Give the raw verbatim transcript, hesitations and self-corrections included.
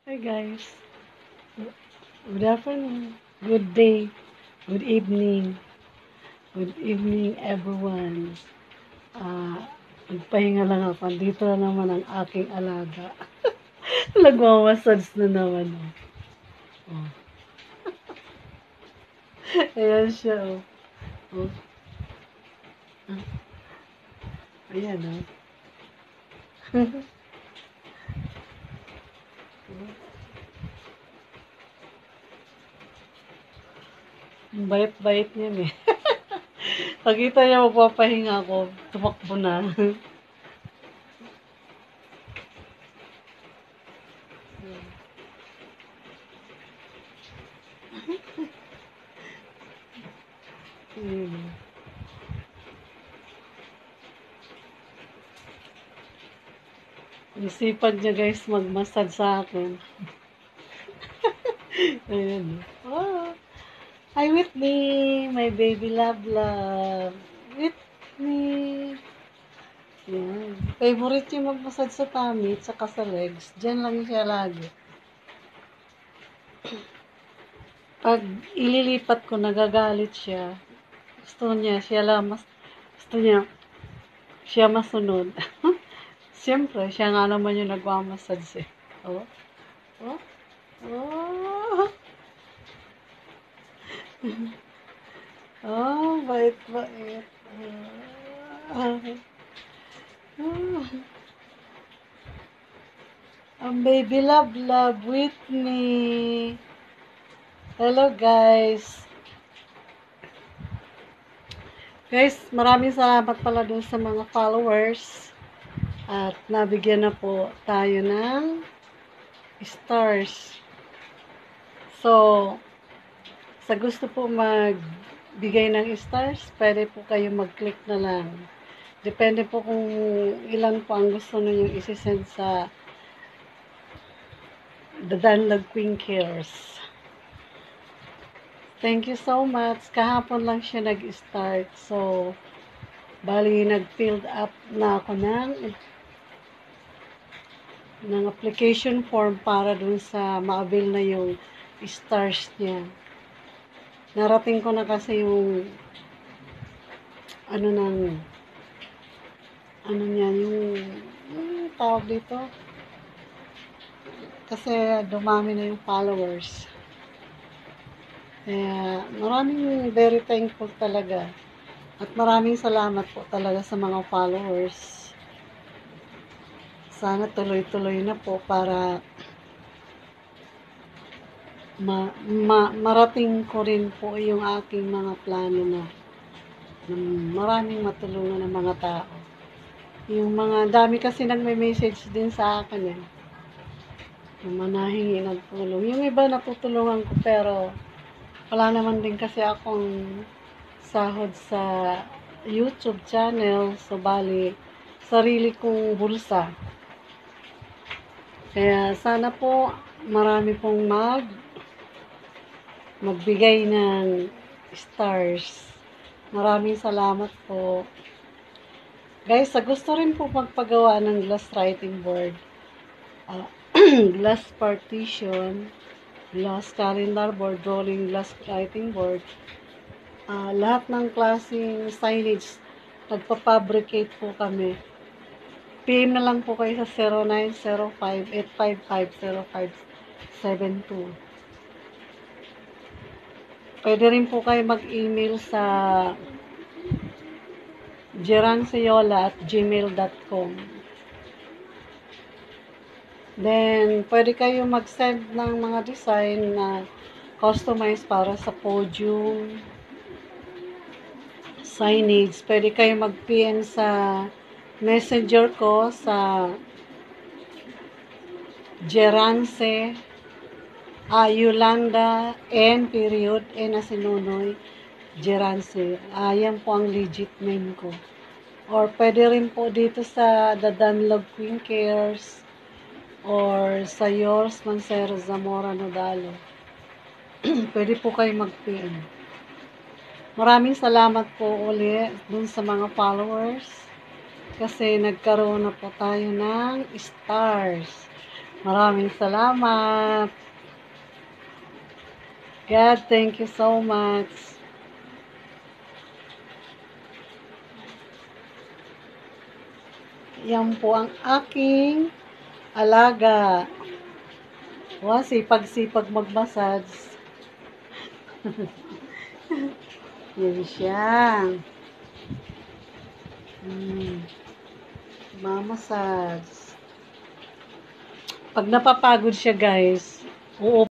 Hi guys. Good afternoon. Good day. Good evening. Good evening everyone. Ah, nagpahinga lang ako. Dito na naman ang aking alaga. Nagmamassage na naman. Oh. Oh. Ayan siya. Oh. Oh. Ah, ayan oh. Ang bait-bait niyan eh. Pagkita niya magpapahinga ako, tumakbo na. Hmm. Ang sipag niya guys mag-massage sa akin. Ayan. Oh. Hi Whitney, my baby love love. Whitney. Yan. Favorite yung mag-massage sa tummy at saka sa legs. Diyan lang siya lagi. Pag ililipat ko, nagagalit siya. Gusto niya, siya lang mas, gusto niya, siya masunod. Siyempre, siya nga naman yung nagmamassage eh. Oh, oh, oh. Oh, bait-bait. Ah, ah. Ang baby love love Whitney. Hello guys. Guys, maraming salamat pala dun sa mga followers. At nabigyan na po tayo ng stars. So, sa gusto po magbigay ng stars, pwede po kayo mag-click na lang. Depende po kung ilan po ang gusto niyo isi-send sa The Danlag Queen Cares. Thank you so much. Kahapon lang siya nag-start. So, bali nag-filled up na ako ng ng application form para dun sa ma-avail na yung stars niya. Narating ko na kasi yung ano ng ano niya, yung, yung tawag dito. Kasi dumami na yung followers. Kaya maraming very thankful talaga. At maraming salamat po talaga sa mga followers. Sana tuloy-tuloy na po para ma, ma, marating ko rin po yung aking mga plano na, na maraming matulungan ng mga tao. Yung mga dami kasi nagme-message din sa akin eh. Yung manahingi ng tulong. Yung iba natutulungan ko pero wala naman din kasi akong sahod sa YouTube channel. So bali, sarili kong bulsa. Kaya sana po marami pong mag magbigay ng stars. Maraming salamat po. Guys, sa gusto rin po magpagawa ng glass writing board, uh, glass partition, glass calendar board, rolling glass writing board, uh, lahat ng klaseng signage, nagpapabricate po kami. P M na lang po kayo sa zero nine zero five, eight five five, zero five seven two. Pwede rin po kayo mag-email sa geranseyola at gmail dot com. Then, pwede kayo mag-send ng mga design na customized para sa podium, signage. Pwede kayo mag-P M sa messenger ko sa Gerance, ah, Yolanda, N period, N na sinunoy, Gerance. Ah, yan po ang legit name ko. Or pwede rin po dito sa The Danlog Queen Cares or sa yours, Mancero Zamora Nodalo. Pwede po kayo mag-P M. Maraming salamat po uli dun sa mga followers kasi nagkaroon na po tayo ng stars. Maraming salamat. God, thank you so much. Yan po ang aking alaga. Wow, sipag-sipag mag-massage. Yan siya. Hmm. Mamassage. Pag napapagod siya, guys, oo.